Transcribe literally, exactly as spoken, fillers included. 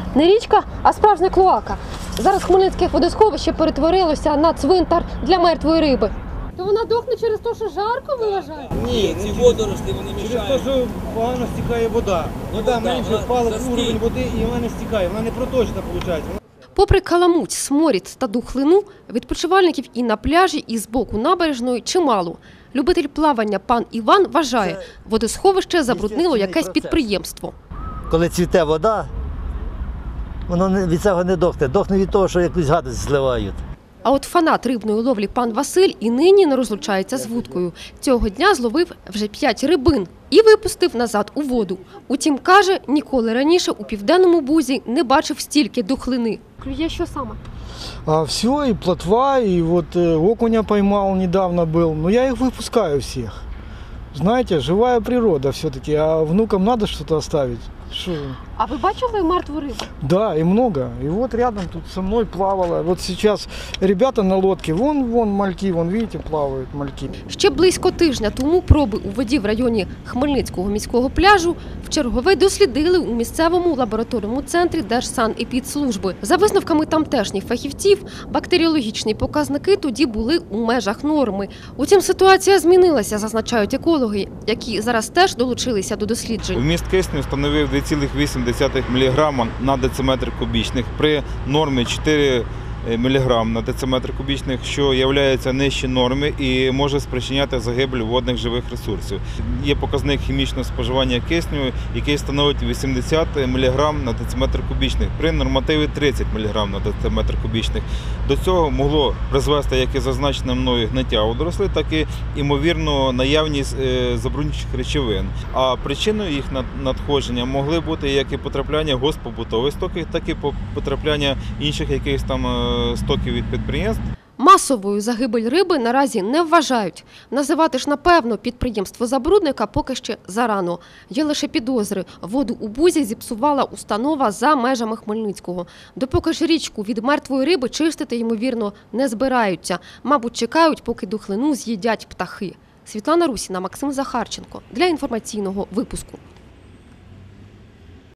Не річка, а справжня клоака. Зараз Хмельницьке водосховище перетворилося на цвинтар для мертвої риби. То вона дохне через те, що жарко, ви вважаєте? Ні, ці водорослі вони мішають. Через те, що погано стікає вода. Вода менше, впала уровень води і вона не стікає. Вона не проточна, виходить. Попри каламуть, сморід та духлину, відпочивальників і на пляжі, і з боку набережної чимало. Любитель плавання пан Іван вважає, водосховище забруднило якесь підприємство. Коли цвіте вода, воно від цього не дохне. Дохне від того, що якусь гадость зливають. А от фанат рибної ловлі пан Василь і нині не розлучається з вудкою. Цього дня зловив вже п'ять рибин і випустив назад у воду. Утім, каже, ніколи раніше у Південному Бузі не бачив стільки духлини. Клює що саме? А все, и плотва, и вот э, окуня поймал недавно был. Но я их выпускаю всех. Знаете, живая природа все-таки, а внукам надо что-то оставить. Шо? А ви бачили мертву рибу? Да, и много. И вот рядом тут со мной плавала. Вот сейчас ребята на лодке, вон, вон мальки, вон, видите, плавают мальки. Ще близько тижня тому проби у воді в районі Хмельницького міського пляжу вчергове дослідили у місцевому лабораторному центрі Держсанепідслужби. За висновками тамтешніх фахівців, бактеріологічні показники тоді були у межах норми. Утім, ситуація змінилася, зазначають екологи, які зараз теж долучилися до досліджень. Вміст кисню становив дві цілих вісім десятих міліграма на дециметр кубічних при нормі чотири міліграми на дециметр кубічних, що є нижче норми і може спричиняти загибель водних живих ресурсів. Є показник хімічного споживання кисню, який становить вісімдесят міліграмів на дециметр кубічних при нормативі тридцять міліграмів на дециметр кубічних. До цього могло призвести як і зазначене мною гниття водорослей, так і, ймовірно, наявність забруднюючих речовин. А причиною їх надходження могли бути як і потрапляння госпобутових стоків, так і потрапляння інших якихось там стоків від підприємств. Масовою загибель риби наразі не вважають. Називати ж, напевно, підприємство-забрудника поки ще зарано. Є лише підозри. Воду у Бузі зіпсувала установа за межами Хмельницького. Допоки ж річку від мертвої риби чистити, ймовірно, не збираються. Мабуть, чекають, поки духлину з'їдять птахи. Світлана Русіна, Максим Захарченко. Для інформаційного випуску.